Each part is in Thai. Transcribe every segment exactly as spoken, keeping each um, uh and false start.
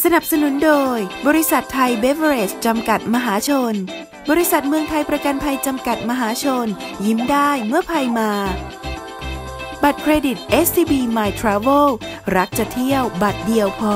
นับสนุนโดยบริษัทไทยเบเวอเรจจำกัดมหาชนบริษัทเมืองไทยประกันภัยจำกัดมหาชนยิ้มได้เมื่อภัยมาบัตรเครดิต เอส ซี บี My Travel รักจะเที่ยวบัตรเดียวพอ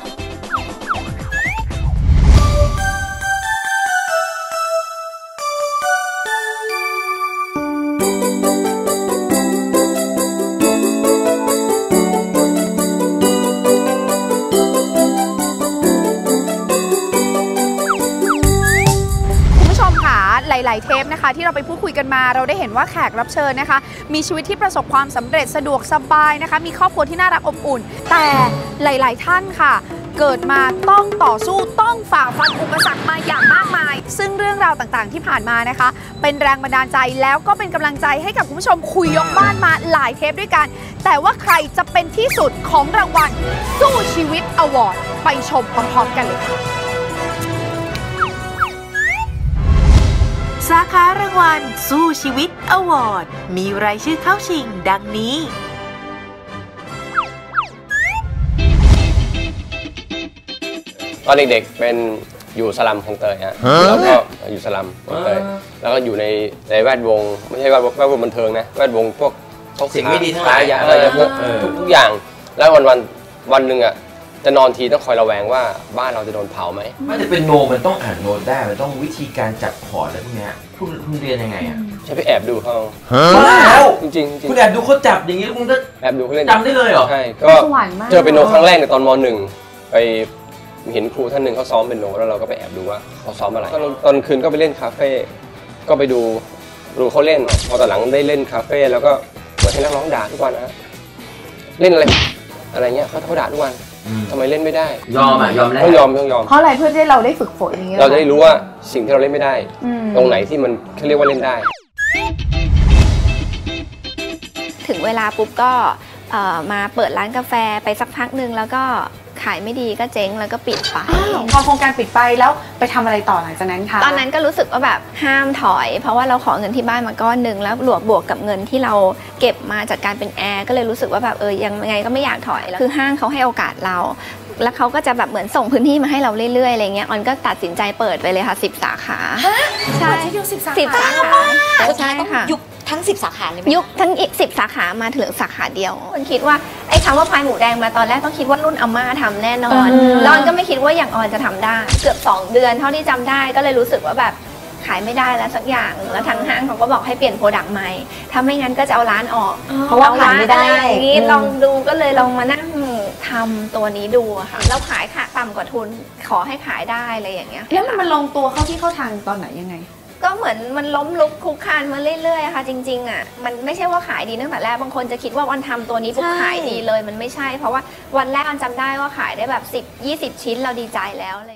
หลายๆเทปนะคะที่เราไปพูดคุยกันมาเราได้เห็นว่าแขกรับเชิญนะคะมีชีวิตที่ประสบความสำเร็จสะดวกสบายนะคะมีครอบครัวที่น่ารักอบอุ่นแต่หลายๆท่านค่ะเกิดมาต้องต่อสู้ต้องฝ่าฟันอุปสรรคมาอย่างมากมายซึ่งเรื่องราวต่างๆที่ผ่านมานะคะเป็นแรงบันดาลใจแล้วก็เป็นกำลังใจให้กับคุณผู้ชมคุยยกบ้านมาหลายเทปด้วยกันแต่ว่าใครจะเป็นที่สุดของรางวัลสู้ชีวิตอวอร์ดไปชมพร้อมๆกันเลยค่ะสาขารางวัลสู้ชีวิตอวอร์ดมีรายชื่อเข้าชิงดังนี้ตอนเด็กๆเป็นอยู่สลัมคลองเตยฮะแล้วก็อยู่สลัมคลองเตยแล้วก็อยู่ในในแวดวงไม่ใช่แวดวงแวดวงบันเทิงนะแวดวงพวกสิ่งไม่ดีทั้งหลายอะไรพวกทุกอย่างแล้ววันวันวันหนึ่งอ่ะจะนอนทีต้องคอยระแวงว่าบ้านเราจะโดนเผาไหมไม่แต่เป็นโนมันต้องอ่านโน้ตได้มันต้องวิธีการจัดพอร์ตอะไรพวกนี้คุณคุณเรียนยังไงอ่ะใช่ไปแอบดูเขาแล้วจริงๆคุณแอบดูเขาจับอย่างนี้คุณก็แอบดูเขาเล่นจำได้เลยเหรอใช่ก็เจอเป็นโนครั้งแรกในตอนม.หนึ่งไปเห็นครูท่านหนึ่งเขาซ้อมเป็นโนแล้วเราก็ไปแอบดูว่าเขาซ้อมอะไรตอนคืนก็ไปเล่นคาเฟ่ก็ไปดูดูเขาเล่นพอตอนหลังได้เล่นคาเฟ่แล้วก็เหมือนให้นักร้องด่าทุกวันนะเล่นอะไรอะไรเงี้ยเขาเขาด่าทุกวันทำไมเล่นไม่ได้ยอมอ่ะยอมแล้วต้องยอมต้องยอมเพราะอะไรเพื่อที่เราได้ฝึกฝนอย่างเงี้ยเราจะได้รู้ว่าสิ่งที่เราเล่นไม่ได้ตรงไหนที่มันเขาเรียกว่าเล่นได้ถึงเวลาปุ๊บก็มาเปิดร้านกาแฟไปสักพักหนึ่งแล้วก็ขายไม่ดีก็เจ๊งแล้วก็ปิดไปพอโครงการปิดไปแล้วไปทำอะไรต่อหลังจากนั้นคะตอนนั้นก็รู้สึกว่าแบบห้ามถอยเพราะว่าเราขอเงินที่บ้านมาก้อนหนึ่งแล้วบวกบวกกับเงินที่เราเก็บมาจากการเป็นแอร์ก็เลยรู้สึกว่าแบบเออยังไงก็ไม่อยากถอยแล้วคือห้างเขาให้โอกาสเราแล้วเขาก็จะแบบเหมือนส่งพื้นที่มาให้เราเรื่อยๆอะไรเงี้ยออนก็ตัดสินใจเปิดไปเลยค่ะสิบสาขาใช่สิบสาขาใช่ค่ะยุคทั้งสิบสาขาเลยยุคทั้งสิบสาขามาถึงสาขาเดียวคนคิดว่าไอ้คำว่าพายหมูแดงมาตอนแรกต้องคิดว่ารุ่นอาม่าทำแน่นอนแล้วออนก็ไม่คิดว่าอย่างออนจะทำได้เกือบสองเดือนเท่าที่จำได้ก็เลยรู้สึกว่าแบบขายไม่ได้แล้วสักอย่างแล้วทางห้างเขาก็บอกให้เปลี่ยนโปรดักต์ใหม่ถ้าไม่งั้นก็จะเอาร้านออกเพราะว่าขายไม่ได้อย่างนี้ลองดูก็เลยลองมานั่งทำตัวนี้ดูค่ะแล้วขายค่ะต่ำกว่าทุนขอให้ขายได้อะไรอย่างเงี้ยแล้วมันลงตัวเข้าที่เข้าทางตอนไหนยังไงก็เหมือนมันล้มลุกคลุกคลานมาเรื่อยๆค่ะจริงๆอ่ะมันไม่ใช่ว่าขายดีตั้งแต่แรกบางคนจะคิดว่าวันทำตัวนี้ปุ๊บขายดีเลยมันไม่ใช่เพราะว่าวันแรกอันจำได้ว่าขายได้แบบสิบ ยี่สิบชิ้นเราดีใจแล้วเลย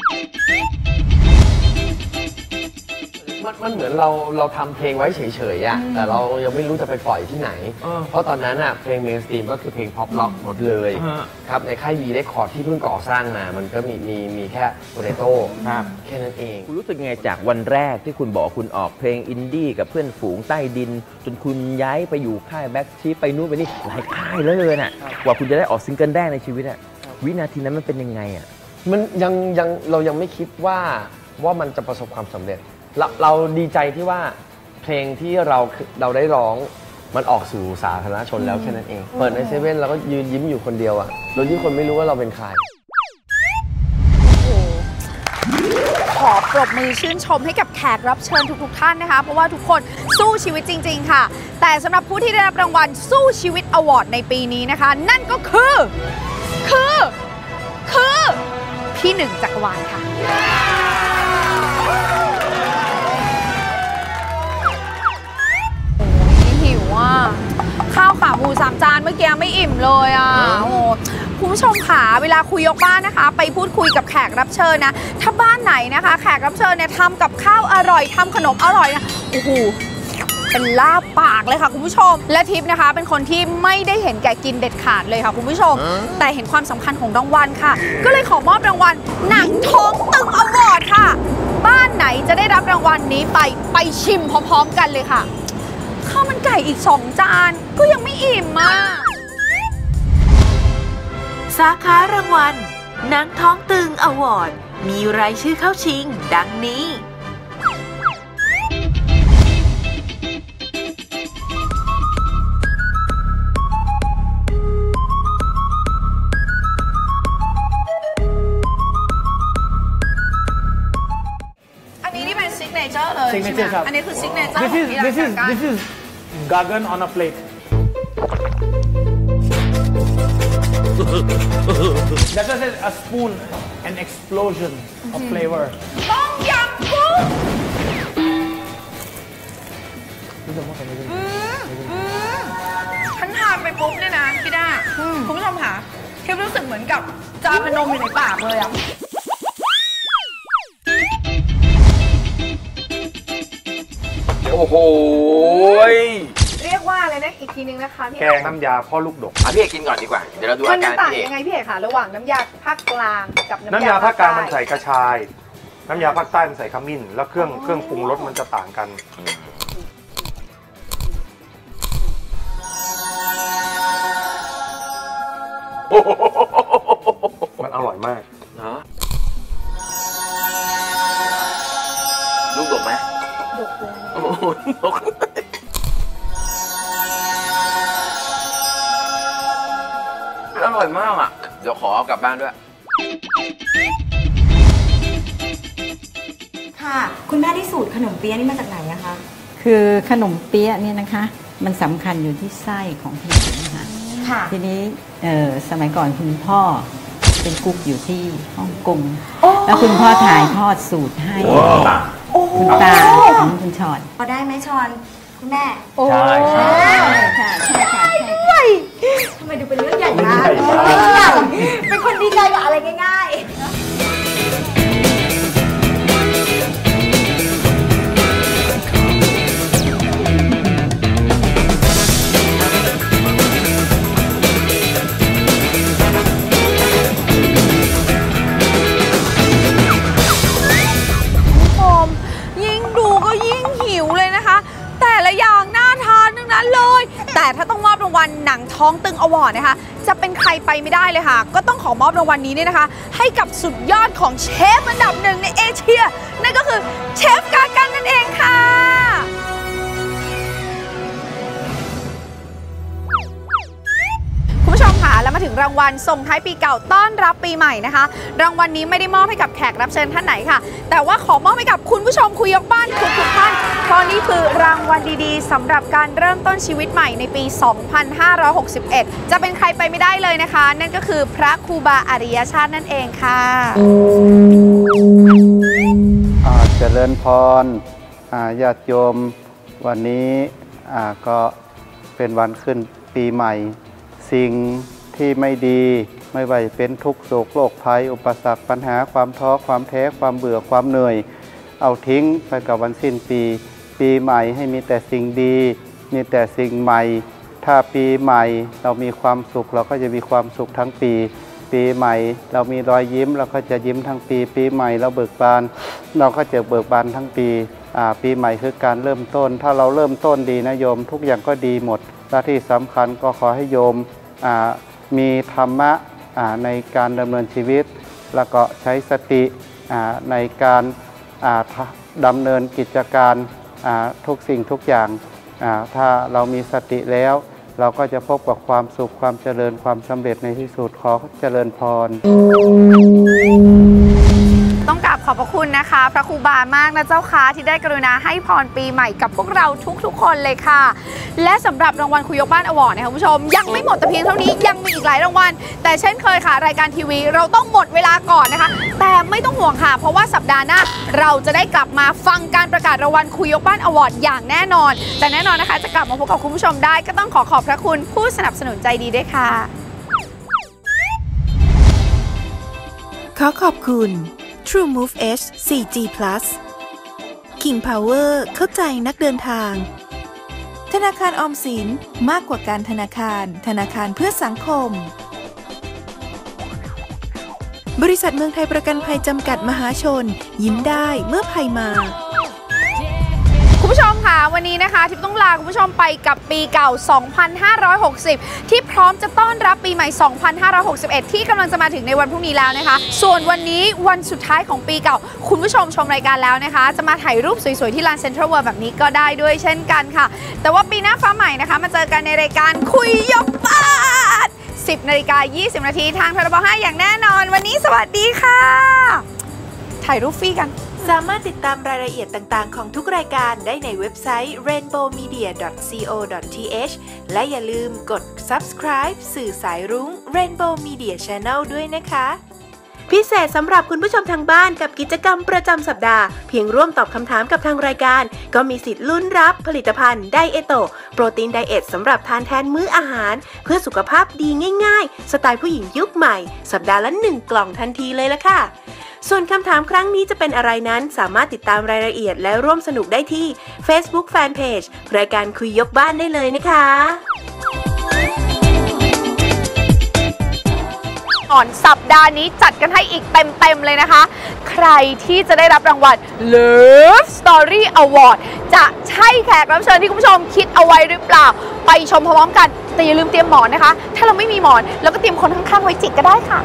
มันมันเหมือนเราเราทำเพลงไว้เฉยๆอ่ะแต่เรายังไม่รู้จะไปปล่อยที่ไหนเพราะตอนนั้นอ่ะเพลงเมนสตรีมก็คือเพลงพ็อปล็อกหมดเลยครับในค่ายวีได้คอร์ดที่เพิ่งก่อสร้างมามันก็มีมีมีแค่โปเตโต้แค่นั้นเองคุณรู้สึกไงจากวันแรกที่คุณบอกคุณออกเพลงอินดี้กับเพื่อนฝูงใต้ดินจนคุณย้ายไปอยู่ค่ายแบ็คชีไปนู่นไปนี่หลายค่ายเลยน่ะกว่าคุณจะได้ออกซิงเกิลแรกในชีวิตอ่ะวินาทีนั้นมันเป็นยังไงอ่ะมันยังยังเรายังไม่คิดว่าว่ามันจะประสบความสำเร็จเราเราดีใจที่ว่าเพลงที่เราเราได้ร้องมันออกสู่สาธารณชนแล้วแค่นั้นเองเปิดในเซเว่นแล้วก็ยืนยิ้มอยู่คนเดียวอ่ะโดยที่คนไม่รู้ว่าเราเป็นใครขอปรบมือชื่นชมให้กับแขกรับเชิญทุกๆท่านนะคะเพราะว่าทุกคนสู้ชีวิตจริงๆค่ะแต่สำหรับผู้ที่ได้รับรางวัลสู้ชีวิตอวอร์ดในปีนี้นะคะนั่นก็คือคือคือพี่หนึ่งจักรวาลค่ะข้าวขาหมูสามจานเมื่อกี้ไม่อิ่มเลยอ่ะโอ้คุณผู้ชมค่ะเวลาคุยยกบ้านนะคะไปพูดคุยกับแขกรับเชิญนะถ้าบ้านไหนนะคะแขกรับเชิญเนี่ยทำกับข้าวอร่อยทำขนมอร่อยนะโอ้โหเป็นลาบปากเลยค่ะคุณผู้ชมและทิพย์นะคะเป็นคนที่ไม่ได้เห็นแก่กินเด็ดขาดเลยค่ะคุณผู้ชมแต่เห็นความสำคัญของรางวัลค่ะก็เลยขอมอบรางวัลหนังท้องตึงอวอร์ดค่ะบ้านไหนจะได้รับรางวัลนี้ไปไปชิมพร้อมๆกันเลยค่ะข้าวมันไก่อีกสองจานก็ยังไม่อิ่มอ่ะสาขารางวัลหนังท้องตึงอวอร์ดมีรายชื่อเข้าชิงดังนี้อันนี้นี่เป็นซิกเนเจอร์เลย Signature ครับอันนี้คือซิกเนเจอร์ This ของ is ที่ร้าน this is กัน this is gargan on a plate. That is a spoon, an explosion of flavor. ต้มยำกุ้งฉันทานไปปุ๊บเนี่ยนะพี่ด้าคุณผู้ชมค่ะคิดรู้สึกเหมือนกับจาพนมอยู่ในปากเลยอ่ะโอ้โหเรียกว่าอะไรนะอีกทีนึงนะคะพี่แกงน้ำยาพ่อลูกดกอ่ะพี่เอกกินก่อนดีกว่า เดี๋ยวเราดูมัอาน การต่างพี่เอกยังไงพี่เอกคะระหว่างน้ำยาภาคกลางกับน้ำน้ำยายาภาคกลางมันใต้ใส่กระชาย น้ำยาภาคใต้มันใส่ขมิ้น แล้วเครื่องเครื่องปรุงรสมันจะต่างกัน มันอร่อยมากเนาะลูกดกไหมดกเลยโอ้โหดกอร่อยมากอ่ะ เดี๋ยวขอเอากลับบ้านด้วยค่ะ คุณแม่ได้สูตรขนมเปี๊ยะนี่มาจากไหนอะคะคือขนมเปี๊ยะเนี่ยนะคะ มันสำคัญอยู่ที่ไส้ของขนมนะคะค่ะทีนี้เอ่อสมัยก่อนคุณพ่อเป็นกุ๊กอยู่ที่ฮ่องกงแล้วคุณพ่อถ่ายทอดสูตรให้คุณตาของคุณชอนพอได้ไหมชอนคุณแม่ใช่ใช่ใช่ค่ะใช่ค่ะใช่ค่ะทำไมดูเป็นเรื่องใหญ่นะเป็นคนดีใจกับอะไรง่ายๆยิ่งดูก็ยิ่งหิวเลยนะคะ แต่ละอย่างน่าทานทั้งนั้นเลย แต่ถ้าต้องมอบรางวัลหนังท้องตึงอวอร์ดนะคะจะเป็นใครไปไม่ได้เลยค่ะ ก็ต้องขอมอบรางวัลนี้เนี่ยนะคะ ให้กับสุดยอดของเชฟอันดับหนึ่งในเอเชียนั่นก็คือเชฟกากันนั่นเองค่ะ คุณผู้ชมค่ะแล้วมาถึงรางวัลส่งท้ายปีเก่าต้อนรับปีใหม่นะคะ รางวัลนี้ไม่ได้มอบให้กับแขกรับเชิญท่านไหนค่ะ แต่ว่าขอมอบให้กับคุณผู้ชมคุยยกบ้านทุกทุกท่านเพราะนี่คือรางวัลดีๆสำหรับการเริ่มต้นชีวิตใหม่ในปี สองพันห้าร้อยหกสิบเอ็ด จะเป็นใครไปไม่ได้เลยนะคะ นั่นก็คือพระครูบาอริยชาตินั่นเองค่ะเจริญพรญาติโยมวันนี้ก็เป็นวันขึ้นปีใหม่สิ่งที่ไม่ดีไม่ว่าจะเป็นทุกข์โศกโรคภัยอุปสรรคปัญหาความท้อความแท้ความเบื่อความเหนื่อยเอาทิ้งไปกับวันสิ้นปีปีใหม่ให้มีแต่สิ่งดีมีแต่สิ่งใหม่ถ้าปีใหม่เรามีความสุขเราก็จะมีความสุขทั้งปีปีใหม่เรามีรอยยิ้มเราก็จะยิ้มทั้งปีปีใหม่เราเบิกบานเราก็จะเบิกบานทั้งปีปีใหม่คือการเริ่มต้นถ้าเราเริ่มต้นดีนะโยมทุกอย่างก็ดีหมดและที่สำคัญก็ขอให้โยมมีธรรมะในการดำเนินชีวิตแล้วก็ใช้สติในการดำเนินกิจการทุกสิ่งทุกอย่างถ้าเรามีสติแล้วเราก็จะพบกับความสุขความเจริญความสำเร็จในที่สุดขอเจริญพรต้องกราบขอบพระคุณนะคะพระครูบามากนะเจ้าค่ะที่ได้กรุณาให้พรปีใหม่กับพวกเราทุกๆคนเลยค่ะและสำหรับรางวัลคุยยกบ้านอวอร์ดนะคะคุณผู้ชมยังไม่หมดแต่เพียงเท่านี้ยังมีอีกหลายรางวัลแต่เช่นเคยค่ะรายการทีวีเราต้องหมดเวลาก่อนนะคะแต่ไม่ต้องห่วงค่ะเพราะว่าสัปดาห์หน้าเราจะได้กลับมาฟังการประกาศรางวัลคุยยกบ้านอวอร์ดอย่างแน่นอนแต่แน่นอนนะคะจะกลับมาพบกับคุณผู้ชมได้ก็ต้องขอขอบพระคุณผู้สนับสนุนใจดีด้วยค่ะขอขอบคุณ True Move Edge โฟร์จี Plus King Power เข้าใจนักเดินทางธนาคารออมสินมากกว่าการธนาคารธนาคารเพื่อสังคมบริษัทเมืองไทยประกันภัยจำกัดมหาชนยิ้มได้เมื่อภัยมาคุณผู้ชมคะค่ะวันนี้นะคะทิพย์ต้องลาคุณผู้ชมไปกับปีเก่า สองพันห้าร้อยหกสิบ ที่พร้อมจะต้อนรับปีใหม่ สองพันห้าร้อยหกสิบเอ็ด ที่กำลังจะมาถึงในวันพรุ่งนี้แล้วนะคะส่วนวันนี้วันสุดท้ายของปีเก่าคุณผู้ชมชมรายการแล้วนะคะจะมาถ่ายรูปสวยๆที่ลานเซ็นทรัลเวิลด์แบบนี้ก็ได้ด้วยเช่นกันค่ะแต่ว่าปีหน้าฟ้าใหม่นะคะมาเจอกันในรายการคุยยกบ้านสิบนาฬิกายี่สิบนาทีทางทรบห้าอย่างแน่นอนวันนี้สวัสดีค่ะถ่ายรูปฟรีกันสามารถติดตามรายละเอียดต่างๆของทุกรายการได้ในเว็บไซต์ เรนโบว์มีเดีย ดอท ซี โอ ดอท ที เอช และอย่าลืมกด ซับสไครบ์ สื่อสายรุ้ง Rainbow Media Channel ด้วยนะคะพิเศษสำหรับคุณผู้ชมทางบ้านกับกิจกรรมประจำสัปดาห์เพียงร่วมตอบคำถามกับทางรายการก็มีสิทธิ์ลุ้นรับผลิตภัณฑ์ไดเอโตโปรตีนไดเอทสำหรับทานแทนมื้ออาหารเพื่อสุขภาพดีง่ายๆสไตล์ผู้หญิงยุคใหม่สัปดาห์ละหนึ่งกล่องทันทีเลยละค่ะส่วนคำถามครั้งนี้จะเป็นอะไรนั้นสามารถติดตามรายละเอียดและร่วมสนุกได้ที่ Facebook Fanpage รายการคุยยกบ้านได้เลยนะคะอ่อนสัปดาห์นี้จัดกันให้อีกเต็มๆเลยนะคะใครที่จะได้รับรางวัล Love Story Award จะใช่แขกรับเชิญที่คุณผู้ชมคิดเอาไว้หรือเปล่าไปชมพร้อมๆกันแต่อย่าลืมเตรียมหมอนนะคะถ้าเราไม่มีหมอนเราก็เตรียมคนข้างๆไว้จิกก็ได้ค่ะ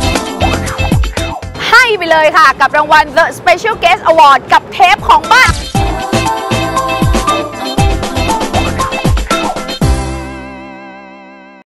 ให้ไปเลยค่ะกับรางวัล The Special Guest Award กับเทปของบ้าน